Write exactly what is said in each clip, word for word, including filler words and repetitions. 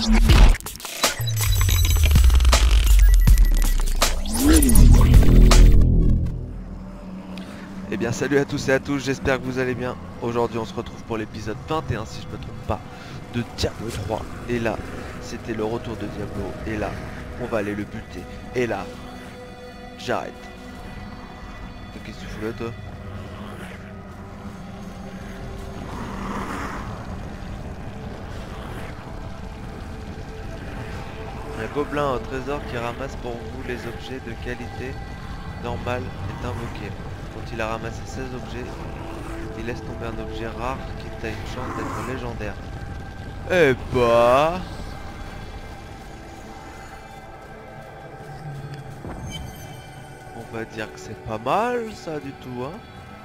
Eh bien salut à tous et à tous, j'espère que vous allez bien. Aujourd'hui on se retrouve pour l'épisode vingt et un, si je me trompe pas, de Diablo trois. Et là, c'était le retour de Diablo. Et là, on va aller le buter. Et là, j'arrête. Qu'est-ce que tu fous là, toi? Un gobelin au trésor qui ramasse pour vous les objets de qualité normale est invoqué. Quand il a ramassé seize objets, il laisse tomber un objet rare qui a une chance d'être légendaire. Eh bah... on va dire que c'est pas mal ça du tout, hein.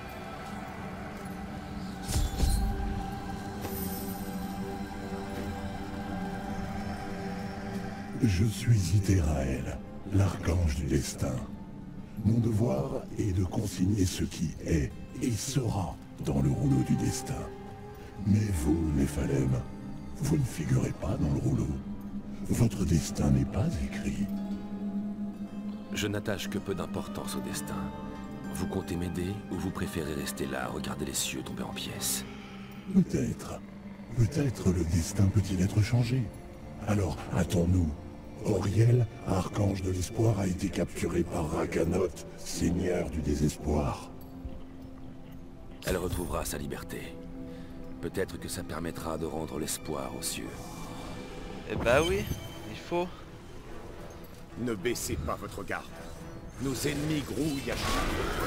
Je suis Itéraël, l'archange du destin. Mon devoir est de consigner ce qui est et sera dans le rouleau du destin. Mais vous, Néphalem, vous ne figurez pas dans le rouleau. Votre destin n'est pas écrit. Je n'attache que peu d'importance au destin. Vous comptez m'aider ou vous préférez rester là à regarder les cieux tomber en pièces? Peut-être. Peut-être le destin peut-il être changé. Alors, hâtons-nous. Auriel, archange de l'espoir, a été capturé par Rakanoth, seigneur du désespoir. Elle retrouvera sa liberté. Peut-être que ça permettra de rendre l'espoir aux cieux. Eh bah oui, il faut. Ne baissez pas votre garde. Nos ennemis grouillent à chaque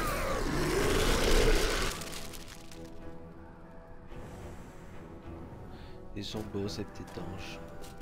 Ils sont beaux ces petits anges.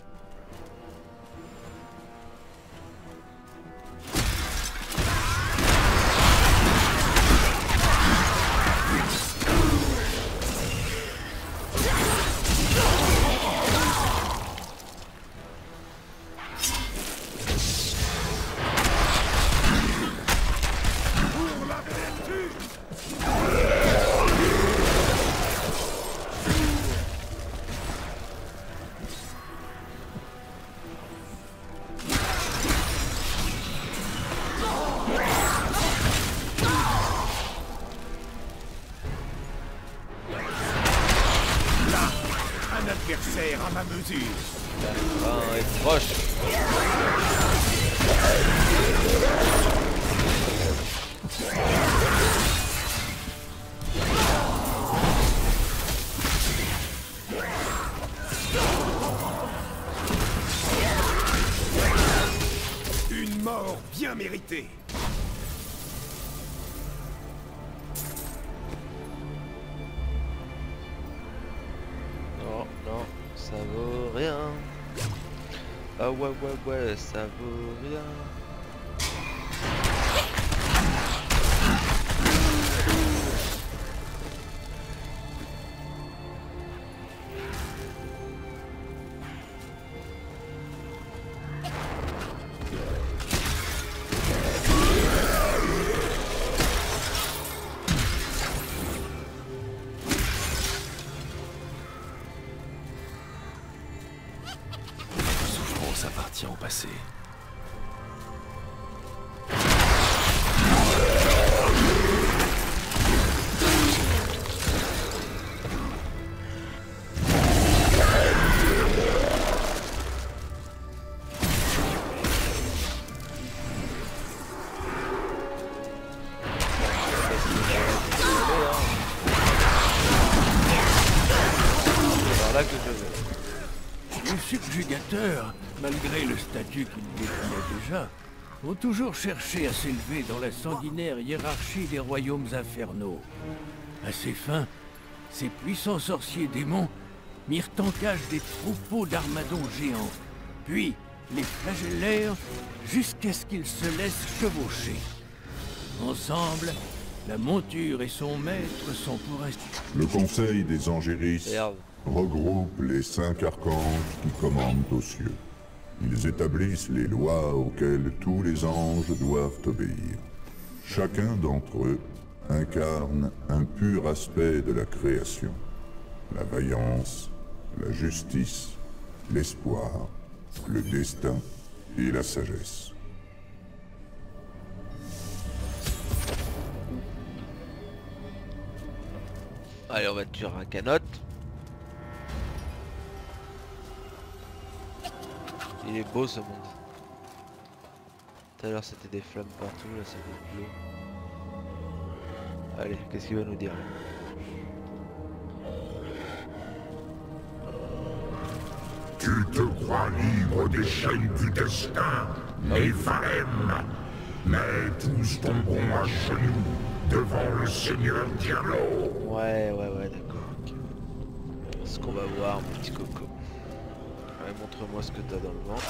adversaire à ma mesure. La fin est proche. Une mort bien méritée. Non, non, ça vaut rien. Ah ouais, ouais, ouais, ça vaut rien. Ça appartient au passé. C'est par là que je vais. Les subjugateurs, malgré le statut qu'ils détenaient déjà, ont toujours cherché à s'élever dans la sanguinaire hiérarchie des royaumes infernaux. À ces fins, ces puissants sorciers démons mirent en cage des troupeaux d'armadons géants, puis les flagellèrent jusqu'à ce qu'ils se laissent chevaucher. Ensemble, la monture et son maître sont pour ainsi... Le conseil des Angéris Merde. regroupe les cinq archanges qui commandent aux cieux. Ils établissent les lois auxquelles tous les anges doivent obéir. Chacun d'entre eux incarne un pur aspect de la création. La vaillance, la justice, l'espoir le destin et la sagesse. Allez, on va tuer un canotte. Il est beau ce monde. Tout à l'heure c'était des flammes partout, là c'est de l'eau. Allez, qu'est-ce qu'il va nous dire là? Tu te crois libre des chaînes du destin, Néphalem, mais tous tomberont à genoux devant le Seigneur Diablo. Ouais, ouais, ouais, d'accord. Okay. Ce qu'on va voir, mon petit coco. Allez, montre-moi ce que t'as dans le ventre.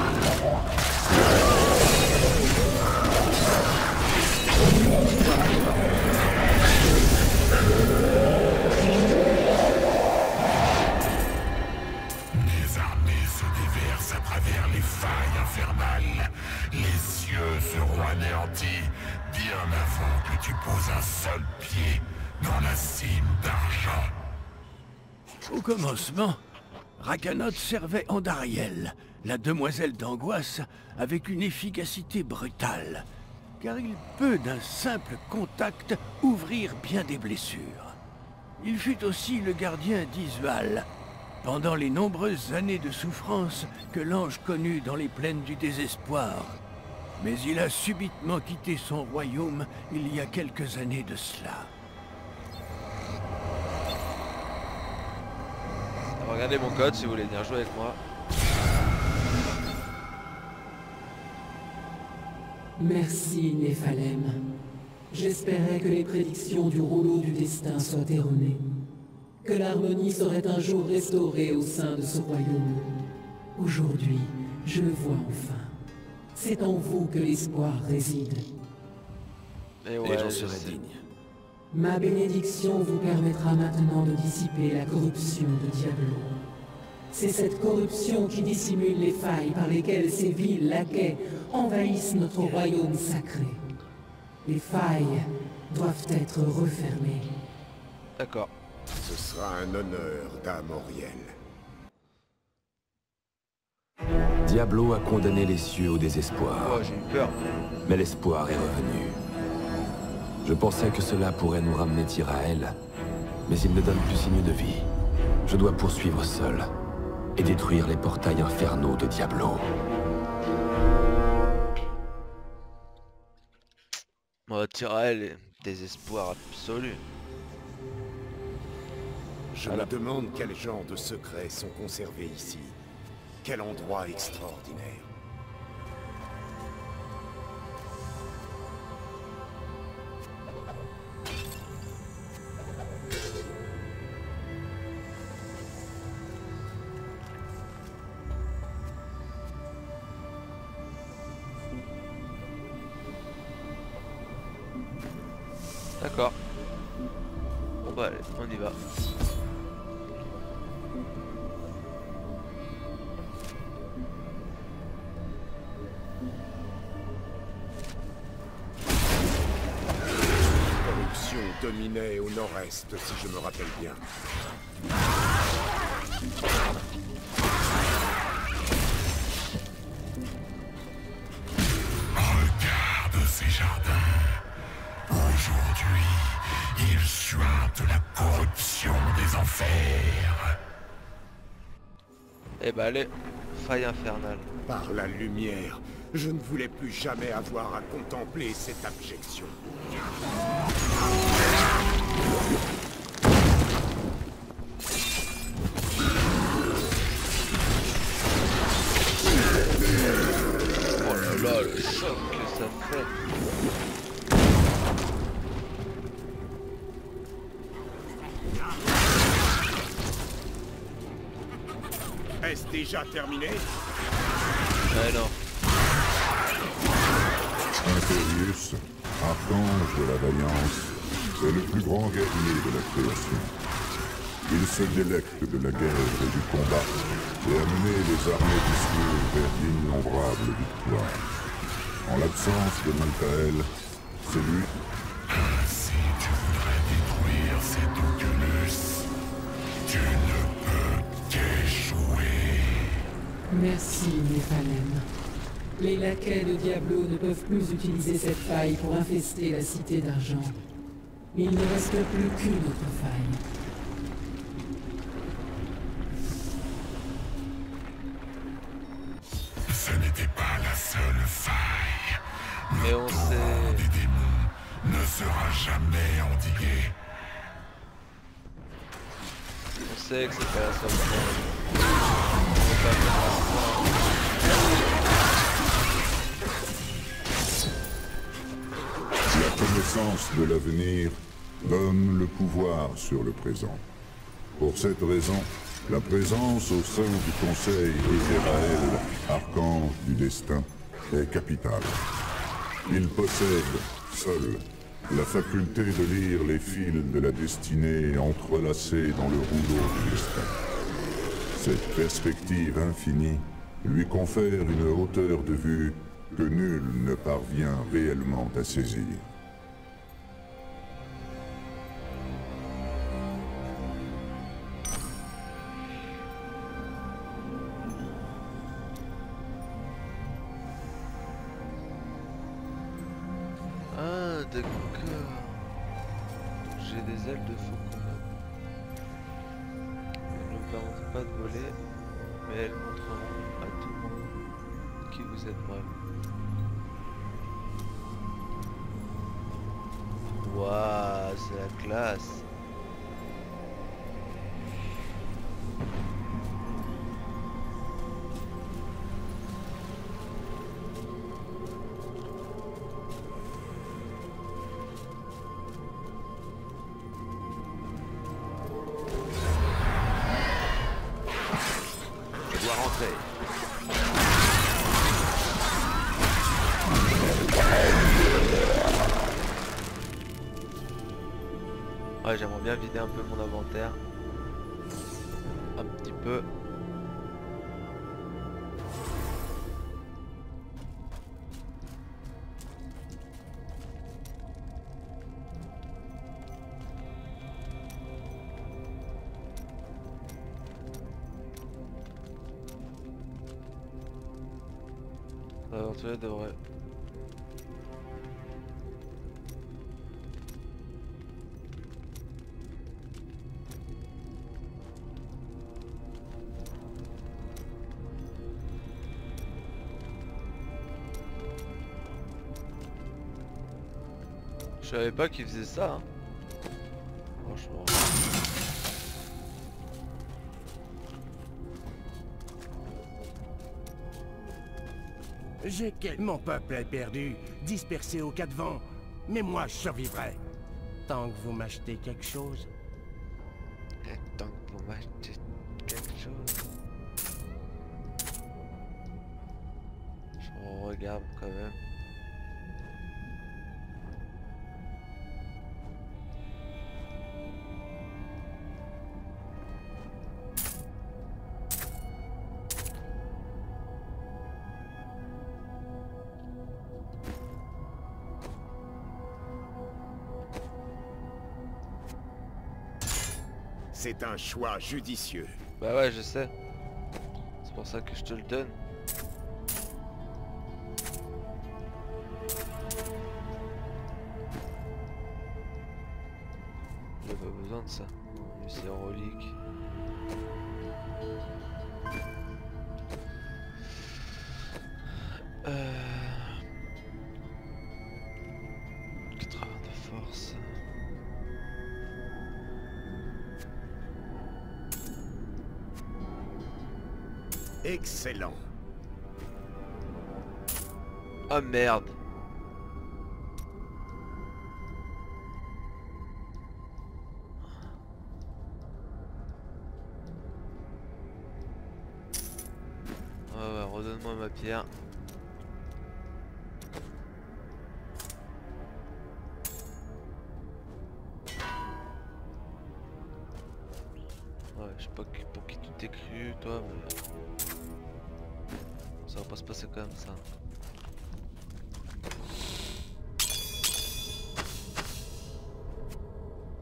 Les armées se déversent à travers les failles infernales. Les cieux seront anéantis bien avant que tu poses un seul pied dans la cime d'argent. Au commencement, Rakanoth servait Andariel, la demoiselle d'angoisse, avec une efficacité brutale, car il peut d'un simple contact ouvrir bien des blessures. Il fut aussi le gardien d'Isual, pendant les nombreuses années de souffrance que l'ange connut dans les plaines du désespoir. Mais il a subitement quitté son royaume il y a quelques années de cela. Regardez mon code si vous voulez venir jouer avec moi. Merci, Néphalem. J'espérais que les prédictions du rouleau du destin soient erronées. Que l'harmonie serait un jour restaurée au sein de ce royaume. Aujourd'hui, je le vois enfin. C'est en vous que l'espoir réside. Et ouais, Et j'en je serai sais. digne. Ma bénédiction vous permettra maintenant de dissiper la corruption de Diablo. C'est cette corruption qui dissimule les failles par lesquelles ces vils laquais envahissent notre royaume sacré. Les failles doivent être refermées. D'accord. Ce sera un honneur, Dame Auriel. Diablo a condamné les cieux au désespoir, Oh, j'ai eu peur. mais l'espoir est revenu. Je pensais que cela pourrait nous ramener Tyrael, mais il ne donne plus signe de vie. Je dois poursuivre seul et détruire les portails infernaux de Diablo. Bon, Tyrael est désespoir absolu. Je me demande quel genre de secrets sont conservés ici. Quel endroit extraordinaire. D'accord. Bon bah allez, on y va. Corruption dominait au nord-est, si je me rappelle bien. Regarde ces jardins. Aujourd'hui, ils suintent la corruption des enfers. Eh bah allez, faille infernale. Par la lumière, je ne voulais plus jamais avoir à contempler cette abjection. Oh là là, le choc que ça fait. Est-ce déjà terminé? Ouais non. Imperius, archange de la vaillance, est le plus grand guerrier de la création. Il se délecte de la guerre et du combat, et a mené les armées du ciel vers d'innombrables victoires. En l'absence de Maltael, c'est lui. Si tu voudrais détruire cet Oculus, tu ne peux qu'échouer. Merci, Néphalem. Les laquais de Diablo ne peuvent plus utiliser cette faille pour infester la Cité d'Argent. Il ne reste plus qu'une autre faille. Ce n'était pas la seule faille. Mais Le on torrent sait... des démons ne sera jamais endigué. On sait que c'est pas la seule faille. On peut pas faire La connaissance de l'avenir donne le pouvoir sur le présent. Pour cette raison, la présence au sein du Conseil Ezerael, archange du destin, est capitale. Il possède, seul, la faculté de lire les fils de la destinée entrelacés dans le rouleau du destin. Cette perspective infinie lui confère une hauteur de vue que nul ne parvient réellement à saisir. Ah, d'accord. J'ai des ailes de faucon. Elles ne permettent pas de voler, mais elles montreront à tout le monde qui vous êtes vraiment. Waouh, c'est la classe. Je dois rentrer. Ouais, j'aimerais bien vider un peu mon inventaire. Un petit peu. L'aventurier devrait... Je savais pas qu'il faisait ça, hein. Franchement. J'ai quel... Mon peuple est perdu, dispersé aux quatre vents. Mais moi, je survivrai. Tant que vous m'achetez quelque chose. Tant que vous m'achetez quelque chose. Je regarde quand même. C'est un choix judicieux. Bah ouais, je sais. C'est pour ça que je te le donne. J'ai pas besoin de ça. C'est relique. Euh... quatre de force. Excellent. Oh merde. Ouais, ouais, redonne-moi ma pierre. Ouais, je sais pas qui- pour qui tu t'es cru, toi, mais... Ça va pas se passer comme ça.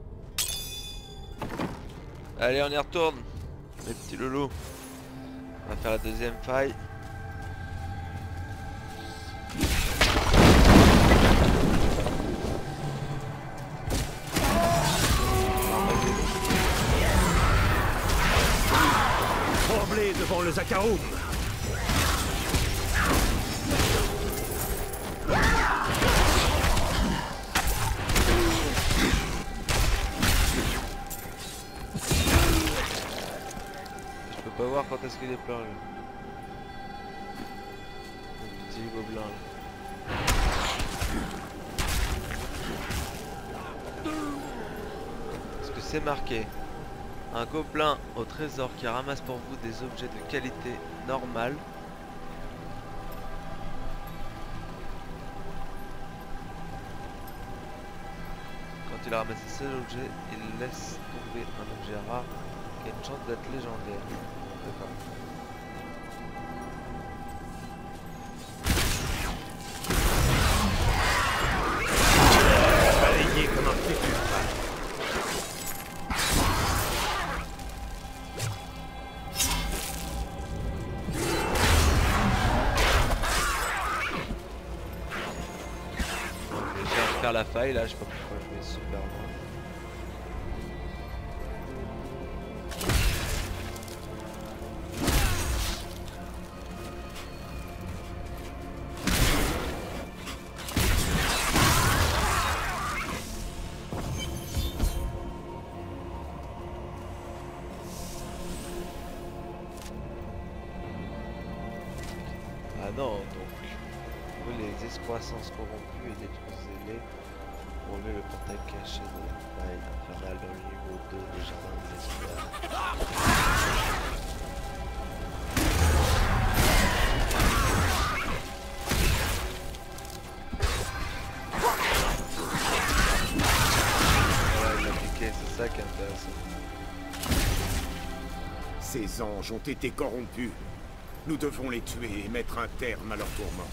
Allez, on y retourne, mes petits loulous. va faire la deuxième faille. Tremblez devant le Zakarum. Je peux pas voir quand est-ce qu'il est plein lui. Le petit gobelin là. Est-ce que c'est marqué? Un gobelin au trésor qui ramasse pour vous des objets de qualité normale. Quand il a ramassé ces objets, il laisse tomber un objet rare qui a une chance d'être légendaire. D'accord. Balayé comme un futur. Faire la faille là, je sais pas pourquoi je vais super loin. Ah non, donc les escroissances corrompues et détruisez-les pour lever le portail caché de la faille infernale dans le niveau deux des jardins des espoirs. Voilà, il a piqué, c'est ça qui est intéressant. Ces anges ont été corrompus. Nous devons les tuer et mettre un terme à leur tourment.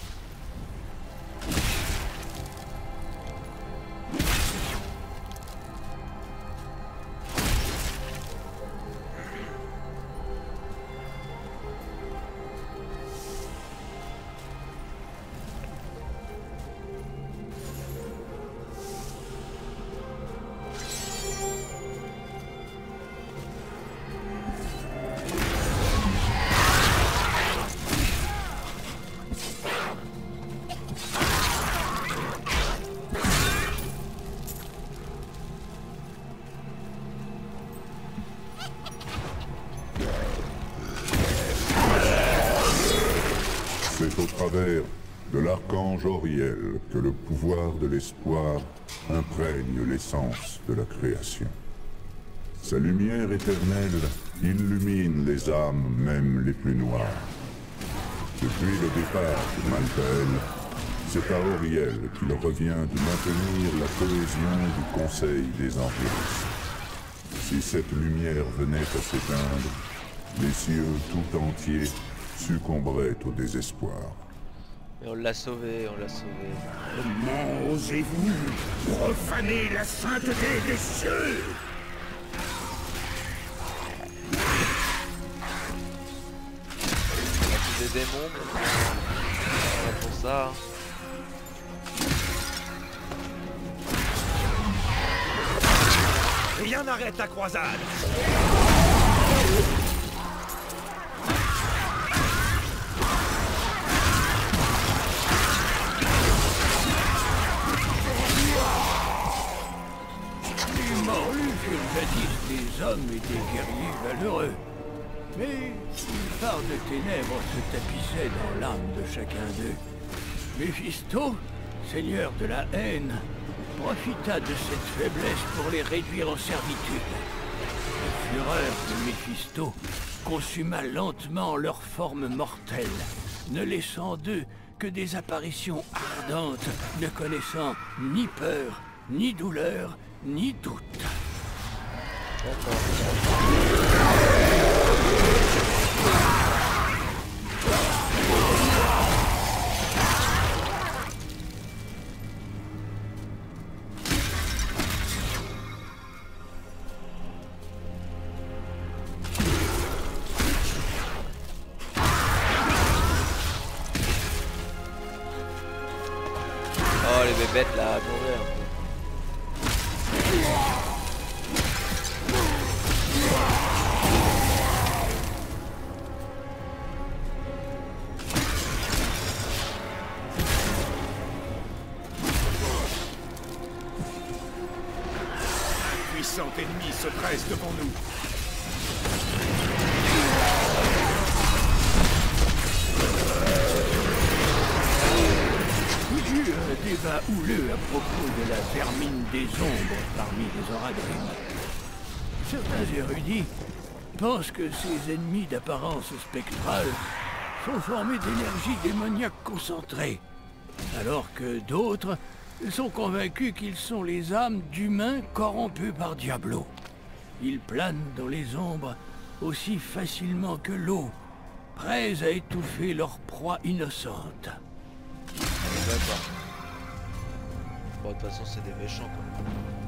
C'est au travers de l'archange Auriel que le pouvoir de l'espoir imprègne l'essence de la création. Sa lumière éternelle illumine les âmes, même les plus noires. Depuis le départ de Malkael, c'est à Auriel qu'il revient de maintenir la cohésion du Conseil des Empires. Si cette lumière venait à s'éteindre, les cieux tout entiers succomberait au désespoir. Mais on l'a sauvé, on l'a sauvé. Comment osez-vous profaner la sainteté des cieux? On a tous des démons, mais on a pour ça. Rien n'arrête la croisade. Les hommes et des guerriers valeureux. Mais une part de ténèbres se tapissait dans l'âme de chacun d'eux. Méphisto, seigneur de la haine, profita de cette faiblesse pour les réduire en servitude. La fureur de Méphisto consuma lentement leur forme mortelle, ne laissant d'eux que des apparitions ardentes, ne connaissant ni peur, ni douleur, ni doute. les bêtes là à mourir. Un puissant ennemi se dresse devant nous. Il y eut un débat houleux à propos de la vermine des ombres parmi les Oradrim. Certains érudits pensent que ces ennemis d'apparence spectrale sont formés d'énergie démoniaque concentrée, alors que d'autres sont convaincus qu'ils sont les âmes d'humains corrompus par Diablo. Ils planent dans les ombres aussi facilement que l'eau, prêts à étouffer leur proie innocente. D'accord. Bon, de toute façon, c'est des méchants quoi.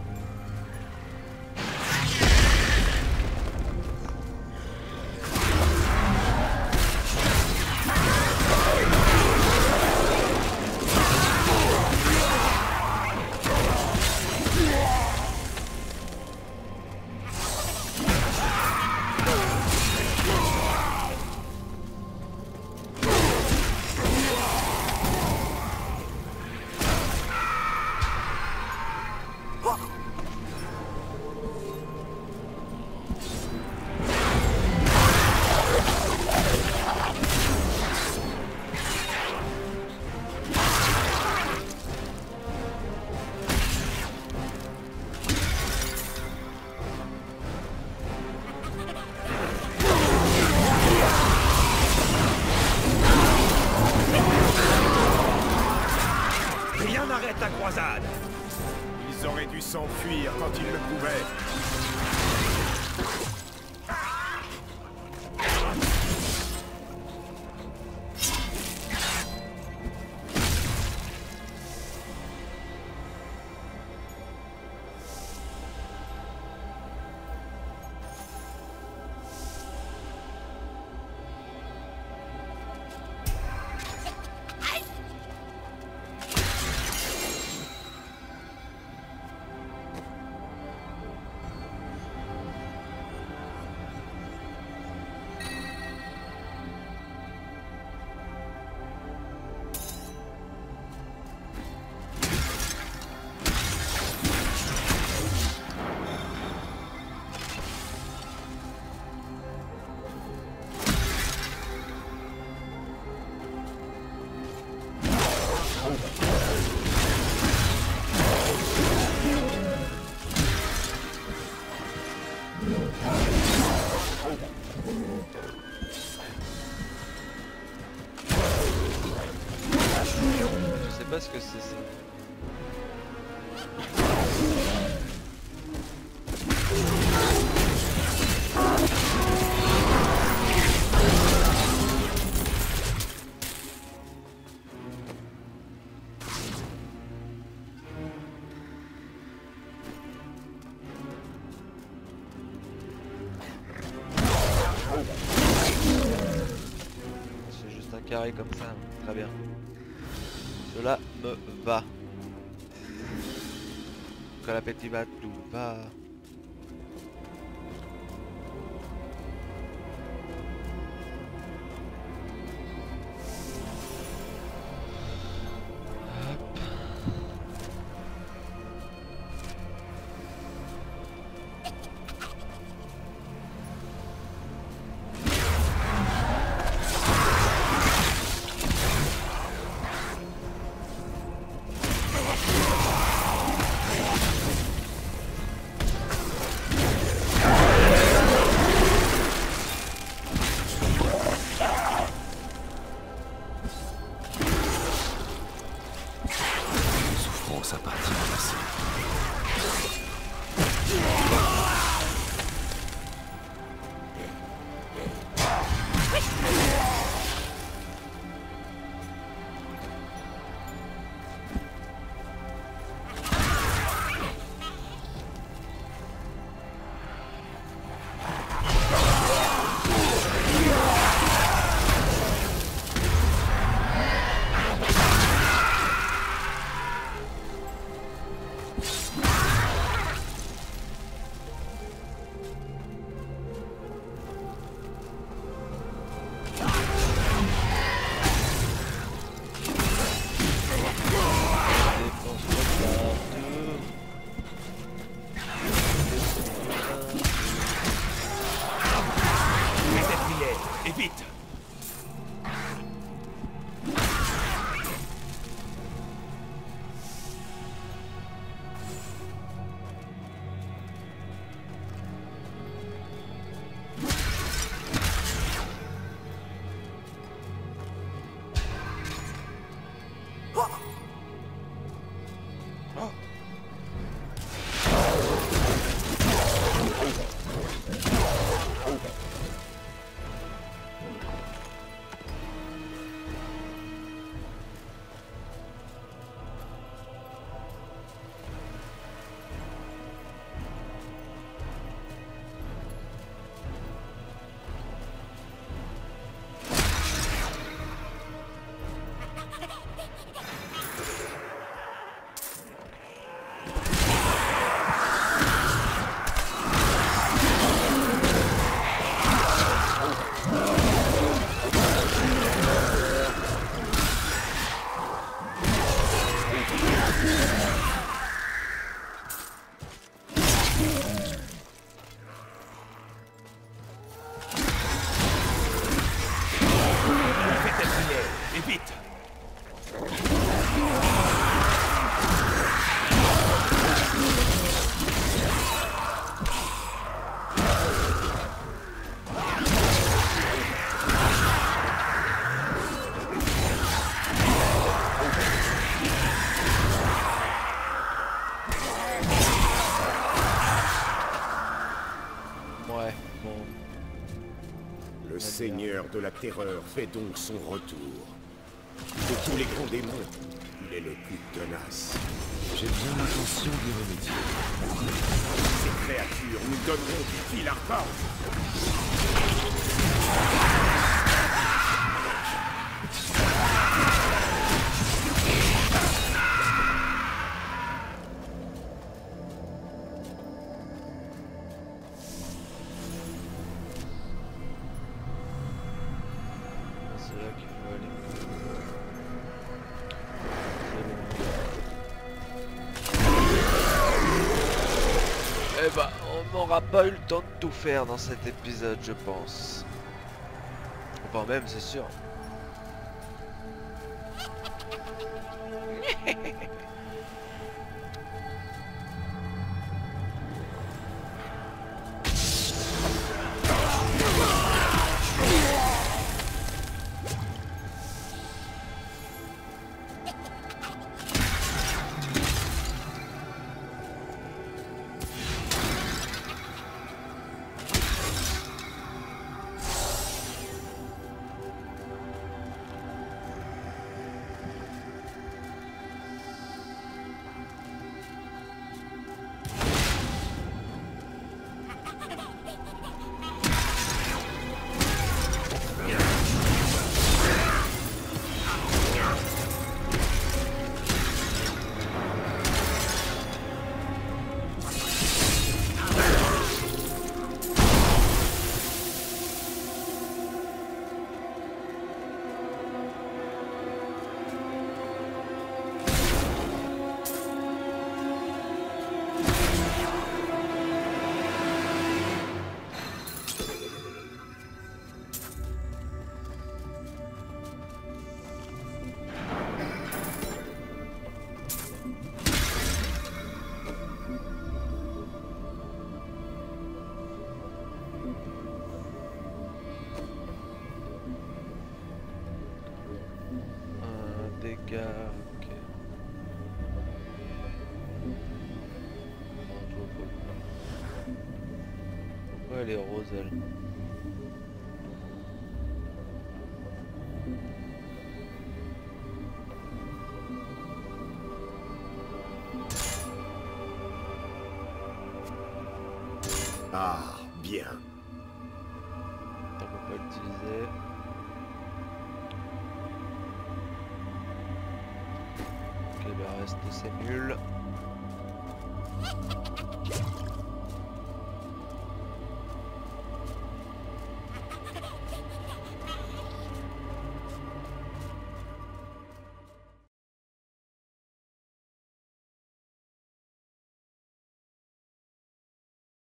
Ta croisade. Ils auraient dû s'enfuir quand ils le pouvaient. Je sais pas ce que c'est ça. C'est juste un carré comme ça, très bien. Cela me va. Que l'appétit va, tout va. Sa partie menacée. la terreur fait donc son retour. De tous les grands démons, il est le plus tenace. J'ai bien l'intention d'y remédier. Ces créatures nous donneront du fil à retordre. C'est là qu'il faut aller. Eh bah, on n'aura pas eu le temps de tout faire dans cet épisode, je pense. Enfin, même, c'est sûr. Dégâts, ok. Non, je vois pas. Pourquoi elle est rose, elle? Ah, bien. On peut pas l'utiliser. Ok, le reste c'est nul.